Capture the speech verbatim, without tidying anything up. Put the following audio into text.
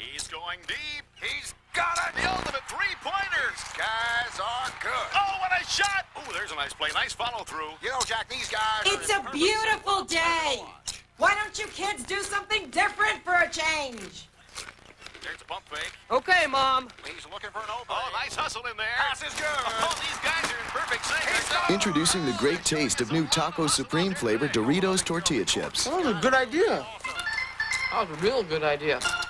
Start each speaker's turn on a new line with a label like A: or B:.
A: He's going deep.
B: He's got it.
A: The ultimate three-pointers.
B: These guys are good.
A: Oh, what a shot. Oh, there's a nice play. Nice follow-through.
B: You know, Jack, these guys
C: It's
B: are
C: a beautiful day. Why don't you kids do something different for a change?
A: There's a pump fake.
D: Okay, Mom.
B: He's looking for an opening.
A: Oh, nice hustle in there.
B: Pass is good.
A: Oh, these guys are in perfect sync.
E: Introducing the great taste of new Taco Supreme flavored Doritos tortilla chips.
D: That was a good idea. That was a real good idea.